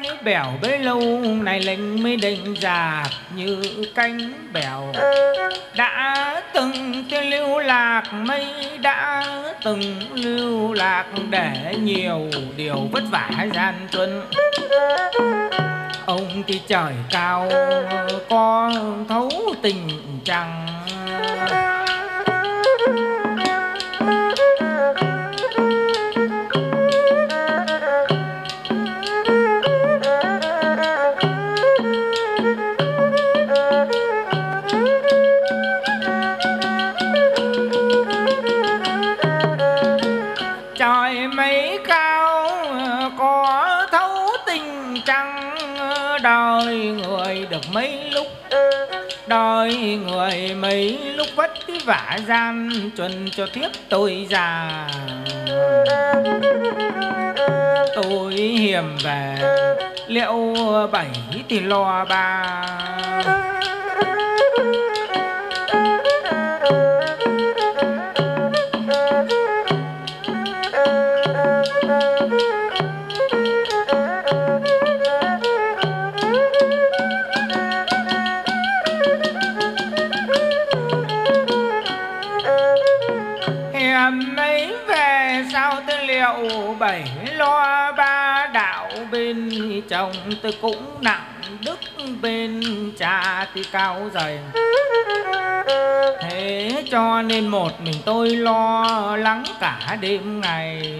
bẻo bấy lâu này lệnh mới định già như cánh bẻo. Đã từng tôi lưu lạc mây, đã từng lưu lạc để nhiều điều vất vả gian truân. Ông thì trời cao có thấu tình chăng? Trời mấy cao có thấu tình chăng? Đời người được mấy lúc, đời người mấy lúc vất vả gian truân cho tiếp tôi già. Tôi hiểm về liệu bảy thì lo ba. Mấy về sao tôi liệu bảy lo ba. Đạo bên chồng tôi cũng nặng đức, bên cha thì cao dày. Thế cho nên một mình tôi lo lắng cả đêm ngày.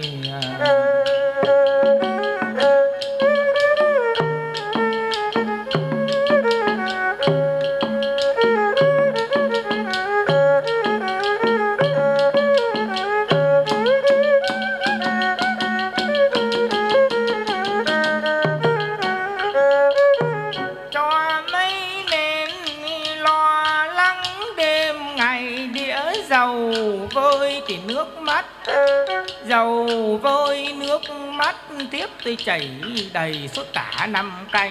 Dầu vơi thì nước mắt, dầu vơi nước mắt tiếp tôi chảy đầy suốt cả năm canh.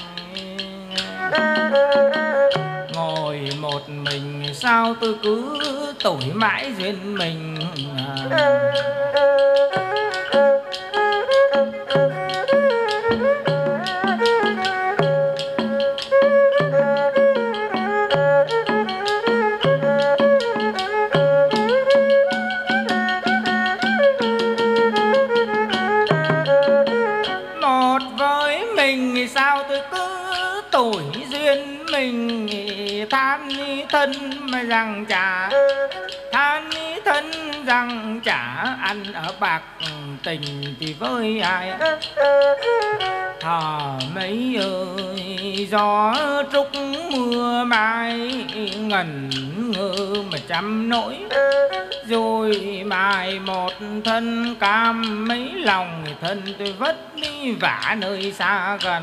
Ngồi một mình sao tôi cứ tủi mãi duyên mình. Sao tôi cứ tủi duyên mình. Than thân mà rằng chả, than thân rằng chả ăn ở bạc tình thì với ai. Thở mấy ơi gió trúc mưa mai, ngẩn ngơ mà trăm nỗi. Rồi mai một thân cam mấy lòng thân tôi vất vả nơi xa gần.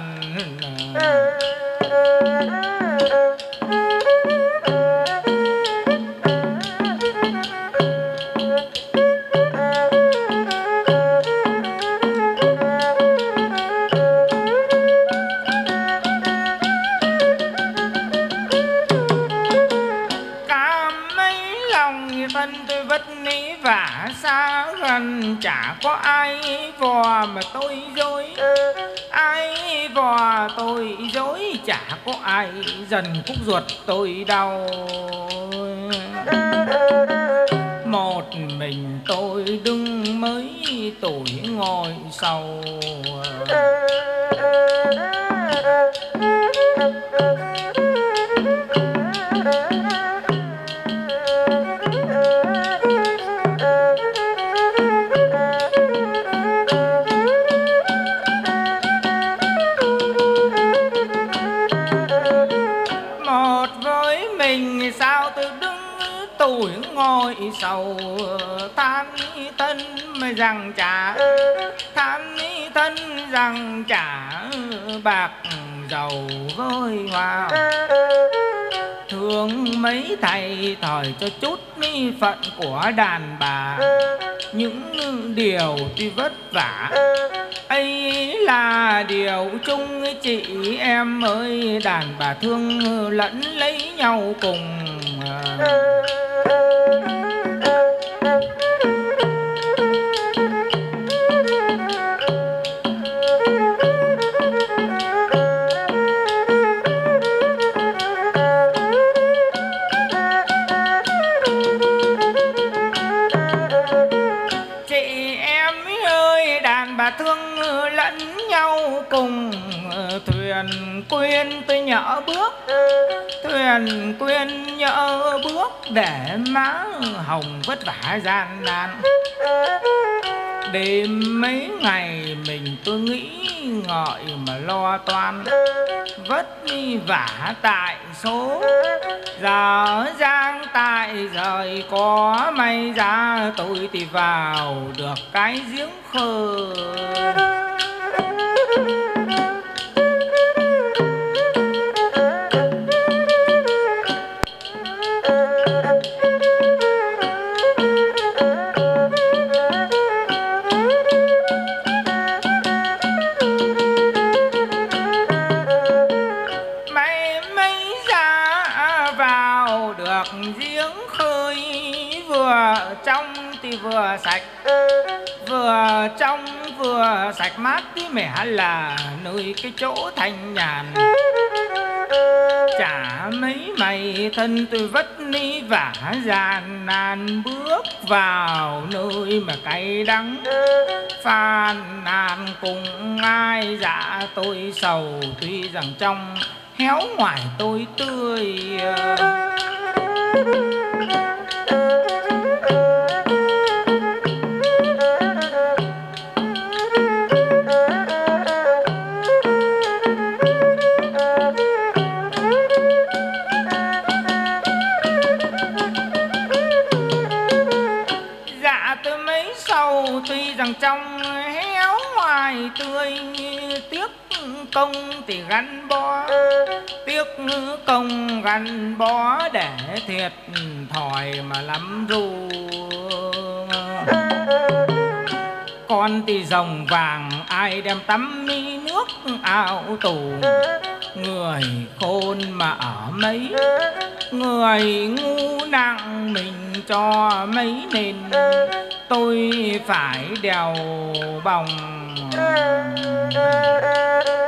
Thân tôi vất vả xa gần, chả có ai vò mà tôi dối. Ai vò tôi dối, chả có ai dần khúc ruột tôi đau. Một mình tôi đứng mới tuổi ngồi sầu. Sao tôi đứng tuổi ngồi sầu. Than thân mà rằng chả, than thân rằng chả bạc dầu với hoa. Thương mấy thầy thời cho chút phận của đàn bà. Những điều tuy vất vả ấy là điều chung chị em ơi. Đàn bà thương lẫn lấy nhau cùng. sông thuyền quên tôi nhỡ bước, thuyền quên nhỡ bước để má hồng vất vả gian nan. Đêm mấy ngày mình tôi nghĩ ngợi mà lo toan, vất vả tại số giờ giang tại rời có may ra tôi thì vào được cái giếng khơi. Giếng khơi vừa trong thì vừa sạch, vừa trong vừa sạch mát tí mẻ là nơi cái chỗ thanh nhàn. Chả mấy mày thân tôi vất ni vả gian nan bước vào nơi mà cay đắng. Phàn nàn cùng ai dạ tôi sầu, tuy rằng trong héo ngoài tôi tươi. Dạ tôi mấy sầu tuy rằng trong héo ngoài tươi, tiếc công thì gắn bó, tiếc công gắn bó để thiệt thòi mà lắm ru. Con thì rồng vàng ai đem tắm mi nước ao tù, người khôn mà ở mấy, người ngu nặng mình cho mấy nên tôi phải đèo bòng.